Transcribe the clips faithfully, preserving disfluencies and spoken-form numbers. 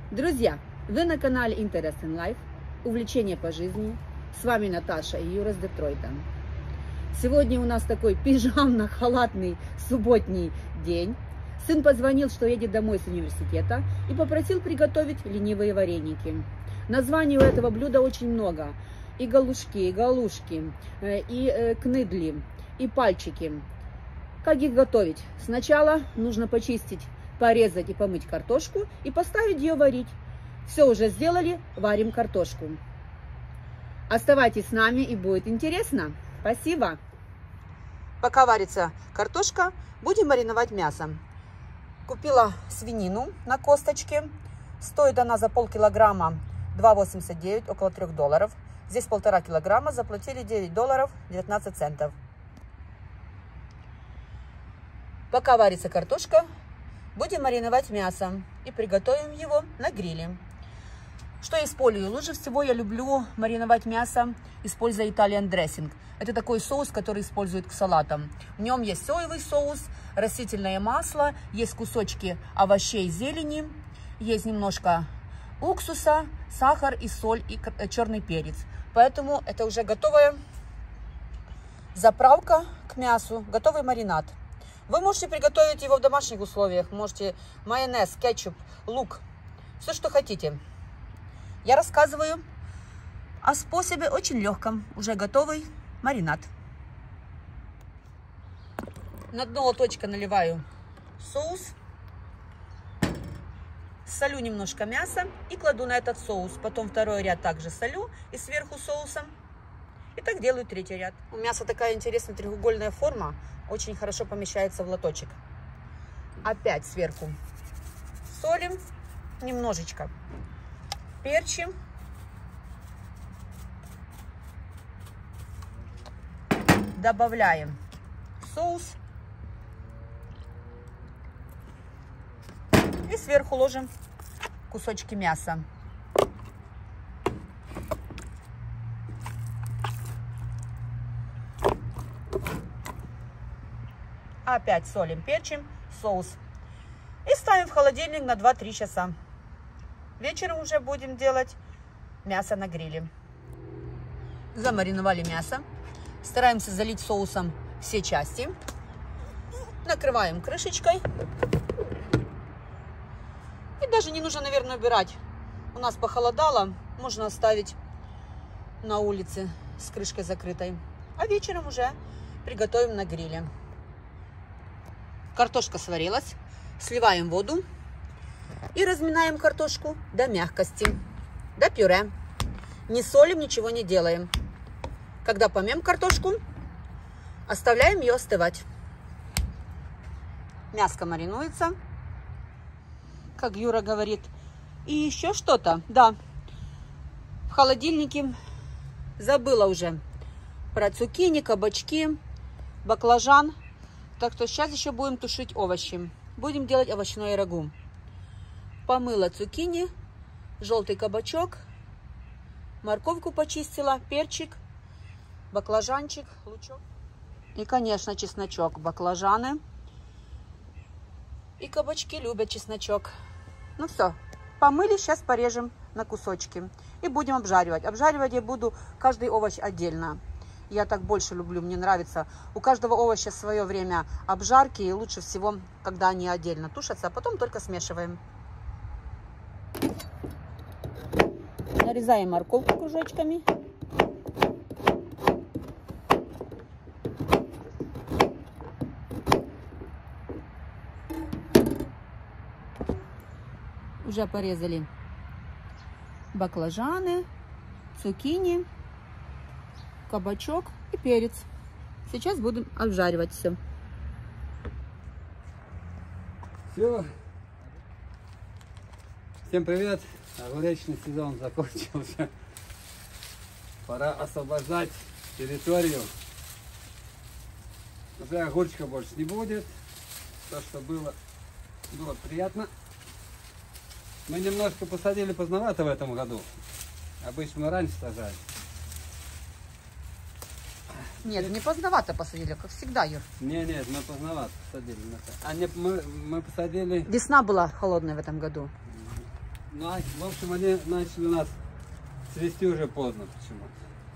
Друзья, вы на канале Interesting Life, увлечение по жизни. С вами Наташа и Юра с Детройта. Сегодня у нас такой пижамно-халатный субботний день. Сын позвонил, что едет домой с университета, и попросил приготовить ленивые вареники. Названий у этого блюда очень много. И галушки, и галушки, и кныдли, и пальчики. Как их готовить? Сначала нужно почистить, порезать и помыть картошку и поставить ее варить. Все уже сделали, варим картошку. Оставайтесь с нами, и будет интересно. Спасибо. Пока варится картошка, будем мариновать мясо. Купила свинину на косточке. Стоит она за полкилограмма два восемьдесят девять, около трёх долларов. Здесь полтора килограмма, заплатили девять долларов девятнадцать центов. Пока варится картошка, будем мариновать мясо и приготовим его на гриле. Что я использую? Лучше всего я люблю мариновать мясо, используя Italian dressing. Это такой соус, который используют к салатам. В нем есть соевый соус, растительное масло, есть кусочки овощей, зелени, есть немножко уксуса, сахар и соль, и черный перец. Поэтому это уже готовая заправка к мясу, готовый маринад. Вы можете приготовить его в домашних условиях. Можете майонез, кетчуп, лук, все, что хотите. Я рассказываю о способе очень легком, уже готовый маринад. На дно лоточка наливаю соус, солю немножко мяса и кладу на этот соус. Потом второй ряд также солю и сверху соусом. И так делаю третий ряд. У мяса такая интересная треугольная форма, очень хорошо помещается в лоточек. Опять сверху солим немножечко. Перчим. Добавляем соус. И сверху ложим кусочки мяса. Опять солим, перчим, соус. И ставим в холодильник на два-три часа. Вечером уже будем делать мясо на гриле. Замариновали мясо. Стараемся залить соусом все части. Накрываем крышечкой. И даже не нужно, наверное, убирать. У нас похолодало. Можно оставить на улице с крышкой закрытой. А вечером уже приготовим на гриле. Картошка сварилась. Сливаем воду. И разминаем картошку до мягкости, до пюре. Не солим, ничего не делаем. Когда помнем картошку, оставляем ее остывать. Мяско маринуется, как Юра говорит. И еще что-то, да, в холодильнике забыла уже про цукини, кабачки, баклажан. Так что сейчас еще будем тушить овощи. Будем делать овощное рагу. Помыла цукини, желтый кабачок, морковку почистила, перчик, баклажанчик, лучок. И, конечно, чесночок. Баклажаны и кабачки любят чесночок. Ну все, помыли, сейчас порежем на кусочки. И будем обжаривать. Обжаривать я буду каждый овощ отдельно. Я так больше люблю, мне нравится. У каждого овоща свое время обжарки. И лучше всего, когда они отдельно тушатся, а потом только смешиваем. Нарезаем морковку кружочками. Уже порезали баклажаны, цукини, кабачок и перец. Сейчас будем обжаривать все. Все. Всем привет! Огуречный сезон закончился. Пора освобождать территорию. Уже огурчика больше не будет. То, что было, было приятно. Мы немножко посадили поздновато в этом году. Обычно мы раньше сажали. Нет, не поздновато посадили, как всегда, Юр. Не, нет, мы поздновато посадили. А не, мы, мы посадили... Весна была холодная в этом году. Ну, а, в общем, они начали у нас цвести уже поздно почему-то.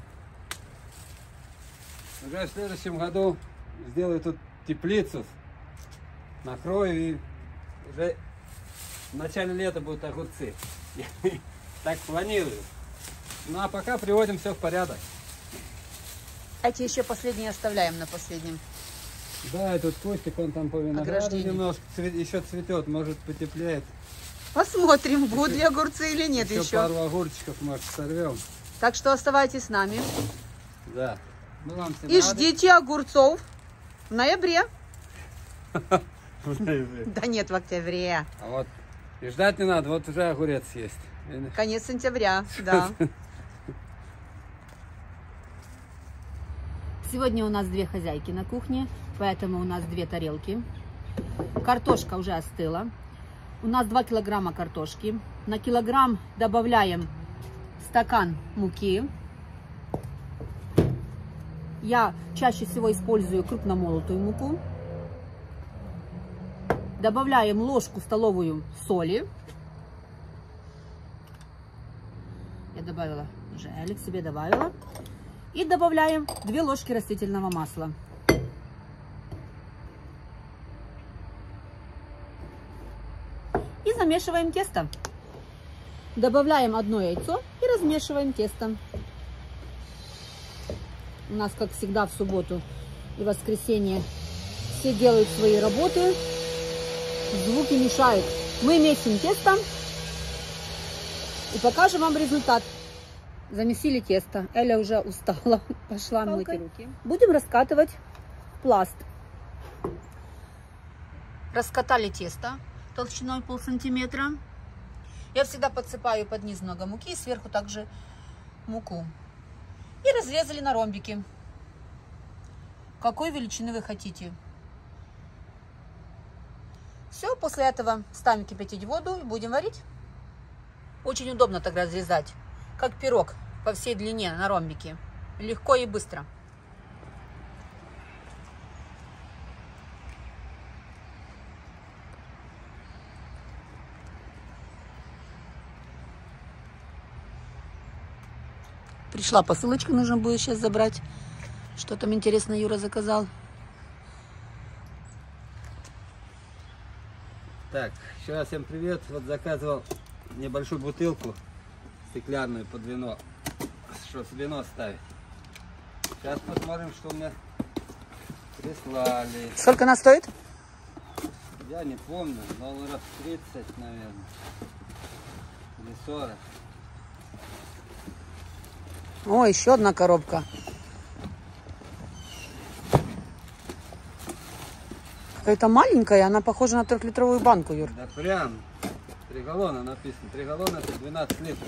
Уже в следующем году сделаю тут теплицу, накрою, и уже в начале лета будут огурцы. Так планирую. Ну а пока приводим все в порядок. Эти еще последние оставляем на последнем. Да, этот кустик, он там по винограду Ограждение. немножко цве- еще цветет, может потеплеет. Посмотрим, будут ли огурцы или нет еще. еще. Пару огурчиков, может, сорвем. Так что оставайтесь с нами. Да. Ну, вам всем И рады. ждите огурцов в ноябре. А Да нет, в октябре. вот и ждать не надо, вот уже огурец есть. Конец сентября, да. Сегодня у нас две хозяйки на кухне, поэтому у нас две тарелки. Картошка уже остыла. У нас два килограмма картошки. На килограмм добавляем стакан муки. Я чаще всего использую крупномолотую муку. Добавляем ложку столовую соли. Я добавила, уже Элик себе добавила. И добавляем две ложки растительного масла. И замешиваем тесто. Добавляем одно яйцо и размешиваем тесто. У нас, как всегда, в субботу и воскресенье все делают свои работы. Звуки мешают. Мы месим тесто и покажем вам результат. Замесили тесто. Эля уже устала, пошла мыть руки. Будем раскатывать в пласт. Раскатали тесто толщиной пол сантиметра. Я всегда подсыпаю под низ много муки и сверху также муку. И разрезали на ромбики. Какой величины вы хотите. Все, после этого ставим кипятить воду и будем варить. Очень удобно так разрезать, как пирог по всей длине на ромбике. Легко и быстро. Пришла посылочка, нужно будет сейчас забрать. Что там интересно Юра заказал? Так, еще раз всем привет. Вот заказывал небольшую бутылку стеклянную под вино, чтобы вино ставить. Сейчас посмотрим, что у меня прислали. Сколько она стоит? Я не помню, долларов тридцать, наверное, или сорок. О, еще одна коробка. Какая-то маленькая, она похожа на трехлитровую банку, Юр. Да прям, три галлона написано. Три галлона это двенадцать литров.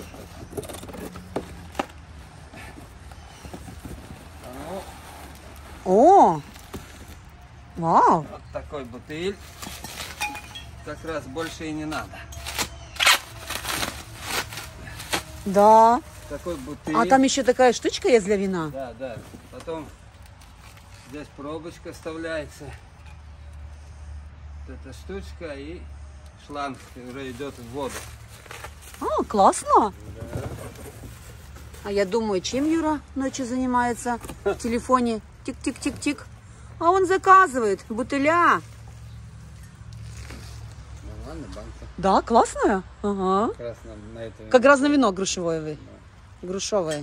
А ну, О! Вау! вот такой бутыль. Как раз больше и не надо. Да. Такой бутыль. А там еще такая штучка есть для вина. Да, да. Потом здесь пробочка вставляется. Вот эта штучка и шланг уже идет в воду. А, классно. Да. А я думаю, чем Юра ночью занимается в телефоне? Тик-тик-тик-тик. А он заказывает бутыля. Нормально, банка. Да, классная. Ага. Как раз нам на это... Как раз на вино грушевое вы. Грушевое.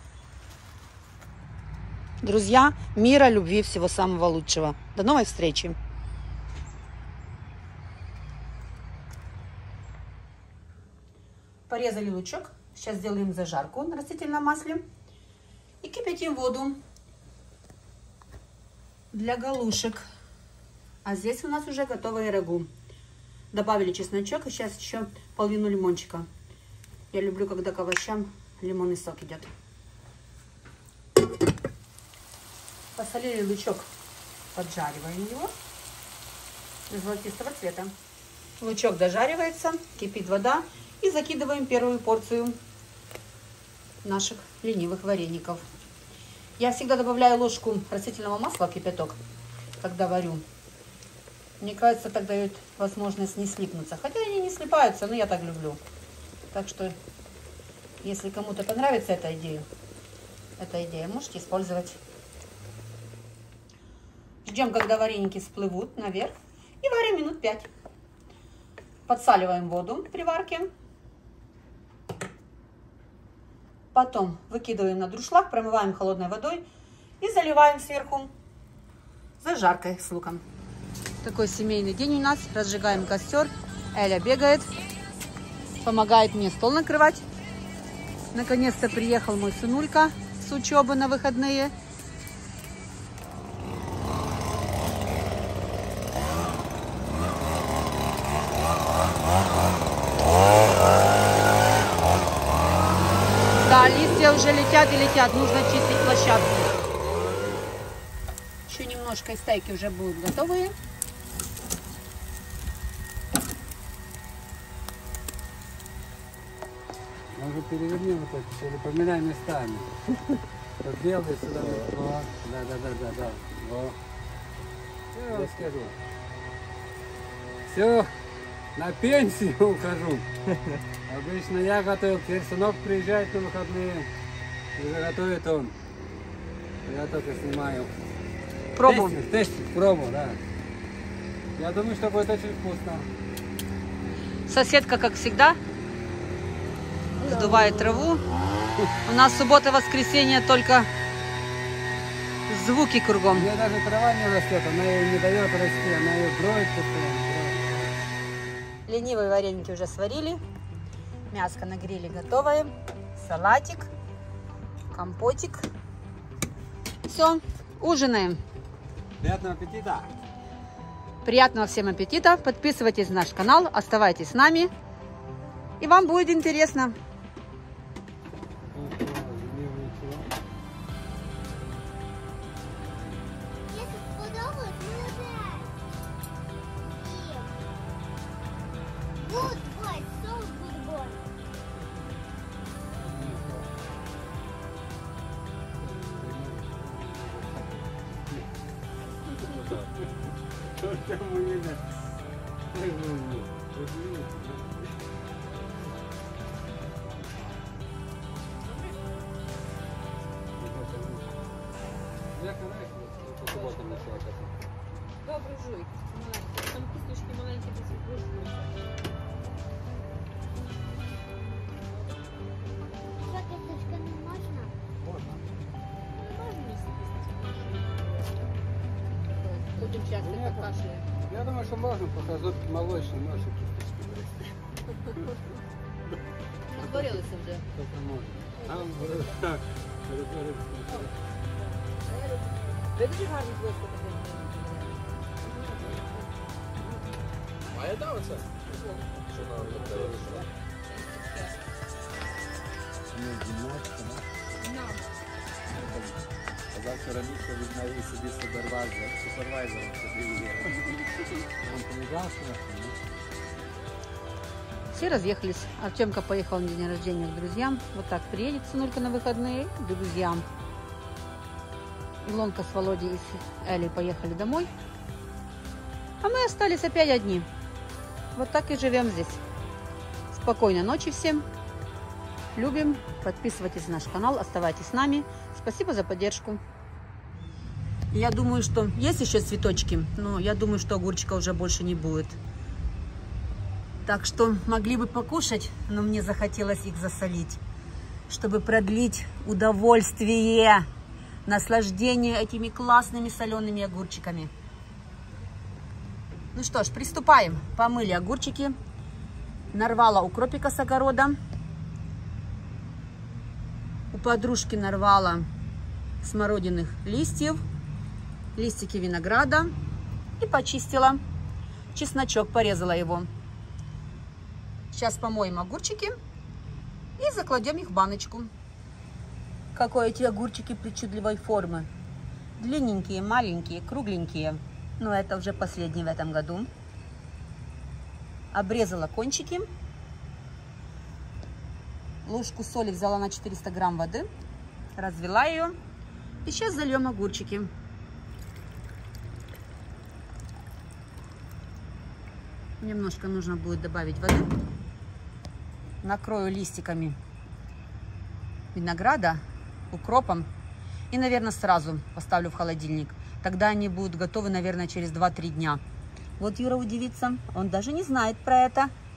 Друзья, мира, любви, всего самого лучшего. До новой встречи. Порезали лучок. Сейчас сделаем зажарку на растительном масле. И кипятим воду для галушек. А здесь у нас уже готовое рагу. Добавили чесночок и сейчас еще половину лимончика. Я люблю, когда к овощам лимонный сок идет. Посолили лучок, поджариваем его до золотистого цвета. Лучок дожаривается, кипит вода и закидываем первую порцию наших ленивых вареников. Я всегда добавляю ложку растительного масла в кипяток, когда варю. Мне кажется, так дает возможность не слипнуться. Хотя они не слипаются, но я так люблю. Так что, если кому-то понравится эта идея, эта идея, можете использовать. Ждем, когда вареники всплывут наверх, и варим минут пять. Подсаливаем воду при варке. Потом выкидываем на дуршлаг, промываем холодной водой и заливаем сверху зажаркой с луком. Такой семейный день у нас. Разжигаем костер. Эля бегает, помогает мне стол накрывать. Наконец-то приехал мой сынулька с учебы на выходные. Да, листья уже летят и летят. Нужно чистить площадку. Еще немножко, и стейки уже будут готовые. Может, переверни вот это, или поменяй местами. Вот белый сюда. О, да, да, да, да, да. О. Я вам скажу. Все, на пенсию ухожу. Обычно я готовил, теперь сынок приезжает на выходные. Уже готовит он. Я только снимаю. Пробу. Тестик, тестик, пробу, да. Я думаю, что будет очень вкусно. Соседка, как всегда, сдувает траву. У нас суббота и воскресенье только звуки кругом. У нее даже трава не растет, она ее не дает расти, она ее броет постоянно. Ленивые вареники уже сварили. Мяско на гриле готовое. Салатик, компотик. Все, ужинаем. Приятного аппетита! Приятного всем аппетита. Подписывайтесь на наш канал, оставайтесь с нами. И вам будет интересно. Добрый жуй. Там кисточки маленькие, без игрушек. Еще кисточками можно? Можно. Можно вместе кисточки? Будем часто Нет. покашляем. Я думаю, что можно, пока зубки молочные, можешь и кисточки брать. Нагорелось уже. Только можно. А он будет так. Видиш, гарний близько таке. Має давиться? Що нам не треба? Казав, раніше від неї собі супервайзер, супервайзером собі є. Он полежался. Все разъехались. Артемка поехал на день рождения к друзьям. Вот так приедет сынулька на выходные к друзьям. Илонка с Володей и с Элей поехали домой. А мы остались опять одни. Вот так и живем здесь. Спокойной ночи всем. Любим. Подписывайтесь на наш канал. Оставайтесь с нами. Спасибо за поддержку. Я думаю, что есть еще цветочки. Но я думаю, что огурчика уже больше не будет. Так что могли бы покушать, но мне захотелось их засолить. Чтобы продлить удовольствие, наслаждение этими классными солеными огурчиками. Ну что ж, приступаем. Помыли огурчики. Нарвала укропика с огорода. У подружки нарвала смородиных листьев. Листики винограда. И почистила. Чесночок, порезала его. Сейчас помоем огурчики. И закладем их в баночку. Какой эти огурчики причудливой формы. Длинненькие, маленькие, кругленькие. Но это уже последний в этом году. Обрезала кончики. Ложку соли взяла на четыреста грамм воды. Развела ее. И сейчас зальем огурчики. Немножко нужно будет добавить воды. накрою листиками винограда, укропом и, наверное, сразу поставлю в холодильник. Тогда они будут готовы, наверное, через два-три дня. Вот Юра удивится, он даже не знает про это.